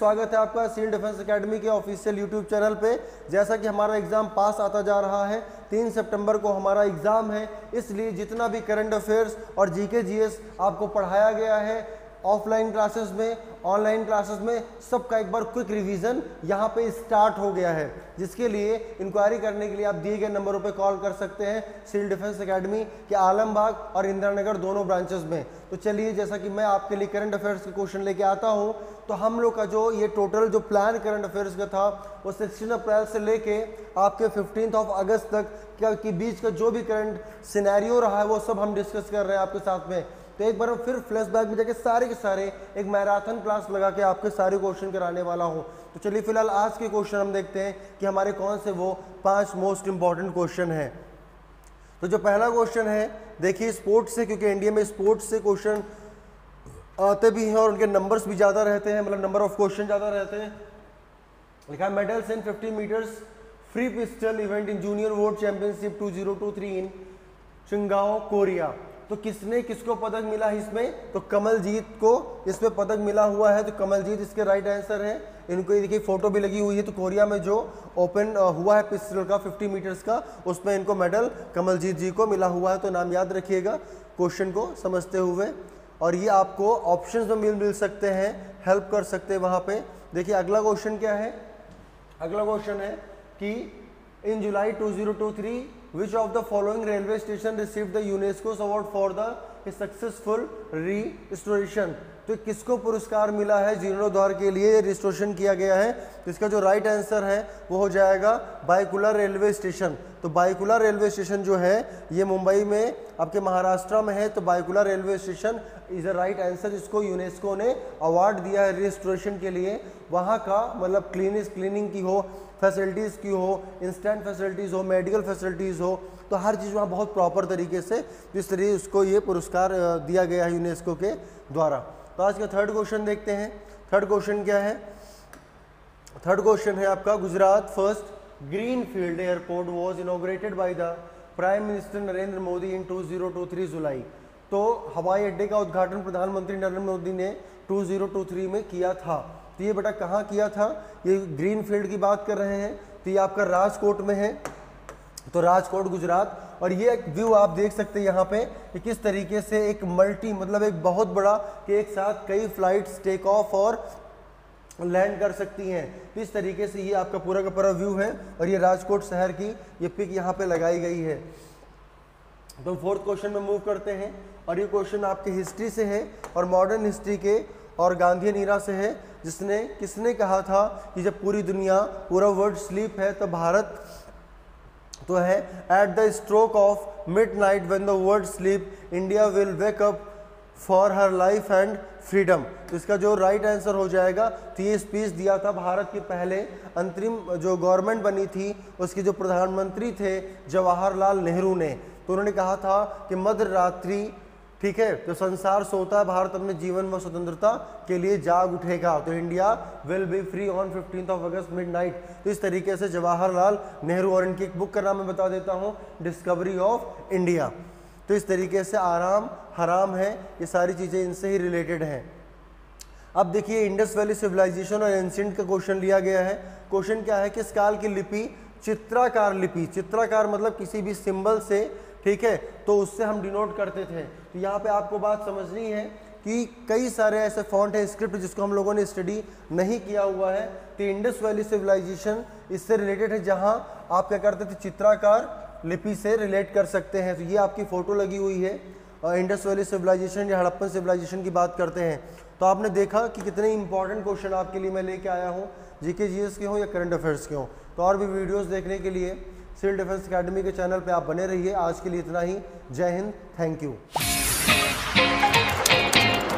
स्वागत है आपका सिविल डिफेंस एकेडमी के ऑफिशियल यूट्यूब चैनल पे। जैसा कि हमारा एग्ज़ाम पास आता जा रहा है, 3 सितंबर को हमारा एग्ज़ाम है, इसलिए जितना भी करंट अफेयर्स और जीके जीएस आपको पढ़ाया गया है ऑफलाइन क्लासेस में, ऑनलाइन क्लासेस में, सबका एक बार क्विक रिवीजन यहाँ पे स्टार्ट हो गया है, जिसके लिए इंक्वायरी करने के लिए आप दिए गए नंबरों पे कॉल कर सकते हैं सिविल डिफेंस एकेडमी के आलमबाग और इंदिरा नगर दोनों ब्रांचेस में। तो चलिए, जैसा कि मैं आपके लिए करंट अफेयर्स के क्वेश्चन लेके आता हूँ, तो हम लोग का जो ये टोटल जो प्लान करंट अफेयर्स का था वो 16 अप्रैल से लेके आपके 15 अगस्त तक के बीच का जो भी करंट सिनेरियो रहा है वो सब हम डिस्कस कर रहे हैं आपके साथ में। तो एक बार फिर फ्लैशबैक में जाके सारे के सारे एक मैराथन क्लास लगा के आपके सारे क्वेश्चन कराने वाला हूँ। तो चलिए फिलहाल आज के क्वेश्चन हम देखते हैं कि हमारे कौन से वो 5 मोस्ट इंपॉर्टेंट क्वेश्चन हैं। तो जो पहला क्वेश्चन है, देखिए स्पोर्ट्स से, क्योंकि इंडिया में स्पोर्ट्स से क्वेश्चन आते भी हैं और उनके नंबर्स भी ज़्यादा रहते हैं, मतलब नंबर ऑफ क्वेश्चन ज़्यादा रहते हैं। लिखा है medals in 50 metres free pistol event in junior world championship 2023 in Qingdao Korea. तो किसने किसको पदक मिला इसमें? तो कमलजीत को इसमें पदक मिला हुआ है। तो कमलजीत इसके राइट आंसर है। इनको ये देखिए फोटो भी लगी हुई है। तो कोरिया में जो ओपन हुआ है पिस्टल का 50 मीटर्स का, उसमें इनको मेडल कमलजीत जी को मिला हुआ है। तो नाम याद रखिएगा क्वेश्चन को समझते हुए, और ये आपको ऑप्शंस में मिल सकते हैं, हेल्प कर सकते हैं वहाँ पे। देखिए अगला क्वेश्चन क्या है? अगला क्वेश्चन है कि इन जुलाई 2023 which of the following railway station received the UNESCO's award for the successful restoration। तो किसको पुरस्कार मिला है जीर्णोद्धार के लिए रिस्टोरेशन किया गया है? तो इसका जो राइट आंसर है वो हो जाएगा बायकुला रेलवे स्टेशन। तो बायकुला रेलवे स्टेशन जो है ये मुंबई में आपके महाराष्ट्र में है। तो Byculla railway station is a right answer. इसको यूनेस्को ने अवार्ड दिया है रिस्टोरेशन के लिए। वहाँ का मतलब क्लीनिंग की हो, फैसिलिटीज़ की हो, इंस्टेंट फैसिलिटीज़ हो, मेडिकल फैसिलिटीज़ हो, तो हर चीज़ वहाँ बहुत प्रॉपर तरीके से जिस तरीके उसको ये पुरस्कार दिया गया है यूनेस्को के द्वारा। तो आज का थर्ड क्वेश्चन देखते हैं। थर्ड क्वेश्चन क्या है? थर्ड क्वेश्चन है आपका, Gujarat first greenfield airport was inaugurated by the prime minister Narendra Modi in 2023 July. तो हवाई अड्डे का उद्घाटन प्रधानमंत्री नरेंद्र मोदी ने 2023 में किया था। तो ये बेटा कहाँ किया था? ये ग्रीनफील्ड की बात कर रहे हैं। तो ये आपका राजकोट में है। तो राजकोट गुजरात। और ये एक व्यू आप देख सकते हैं यहाँ पे कि किस तरीके से एक मतलब एक बहुत बड़ा कि एक साथ कई फ्लाइट्स टेक ऑफ और लैंड कर सकती हैं। तो इस तरीके से ये आपका पूरा का पूरा व्यू है और ये राजकोट शहर की ये पिक यहाँ पे लगाई गई है। तो फोर्थ क्वेश्चन में मूव करते हैं और ये क्वेश्चन आपके हिस्ट्री से है और मॉडर्न हिस्ट्री के और गांधीयन ईरा से है। किसने कहा था कि जब पूरी दुनिया, पूरा वर्ल्ड स्लीप है, तो भारत तो है at the stroke of midnight when the world sleep India will wake up for her life and freedom. तो इसका जो राइट आंसर हो जाएगा, तो ये स्पीच दिया था भारत के पहले अंतरिम जो गवर्नमेंट बनी थी उसके जो प्रधानमंत्री थे जवाहरलाल नेहरू ने। तो उन्होंने कहा था कि मध्य रात्रि, ठीक है, तो संसार सोता है, भारत अपने जीवन व स्वतंत्रता के लिए जाग उठेगा। तो India will be free on 15 August midnight. तो इस तरीके से जवाहरलाल नेहरू, और इनकी एक बुक का नाम मैं बता देता हूँ, डिस्कवरी ऑफ इंडिया। तो इस तरीके से आराम हराम है, ये सारी चीज़ें इनसे ही रिलेटेड हैं। अब देखिए इंडस वैली सिविलाइजेशन और एंशिएंट का क्वेश्चन लिया गया है। क्वेश्चन क्या है? किस काल की लिपि चित्राकार लिपि, चित्राकार मतलब किसी भी सिंबल से, ठीक है, तो उससे हम डिनोट करते थे। तो यहाँ पे आपको बात समझनी है कि कई सारे ऐसे फॉन्ट है, स्क्रिप्ट जिसको हम लोगों ने स्टडी नहीं किया हुआ है। तो इंडस वैली सिविलाइजेशन इससे रिलेटेड है, जहाँ आप क्या करते थे, चित्राकार लिपि से रिलेट कर सकते हैं। तो ये आपकी फ़ोटो लगी हुई है इंडस वैली सिविलाइजेशन या हड़प्पन सिविलाइजेशन की बात करते हैं। तो आपने देखा कि कितने इंपॉर्टेंट क्वेश्चन आपके लिए मैं लेके आया हूँ, जीके जीएस के हों या करंट अफेयर्स के हों। तो और भी वीडियोस देखने के लिए सिविल डिफेंस एकेडमी के चैनल पे आप बने रहिए। आज के लिए इतना ही। जय हिंद, थैंक यू।